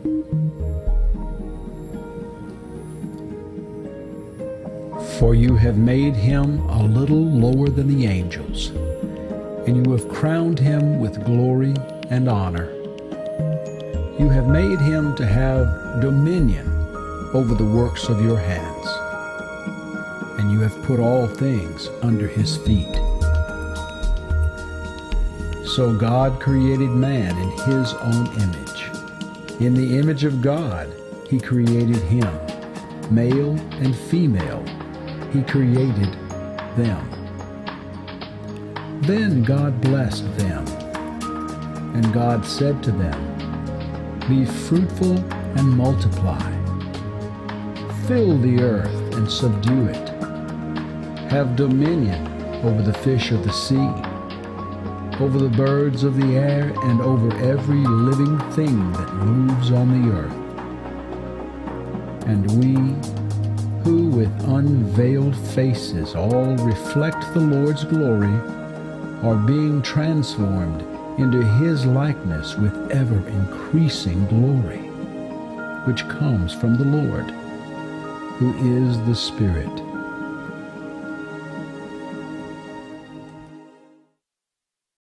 For you have made him a little lower than the angels, and you have crowned him with glory and honor. You have made him to have dominion over the works of your hands, and you have put all things under his feet. So God created man in his own image. In the image of God he created him, male and female he created them. Then God blessed them, and God said to them, "Be fruitful and multiply. Fill the earth and subdue it. Have dominion over the fish of the sea, over the birds of the air, and over every living thing that moves on the earth." And we, who with unveiled faces all reflect the Lord's glory, are being transformed into his likeness with ever-increasing glory, which comes from the Lord, who is the Spirit.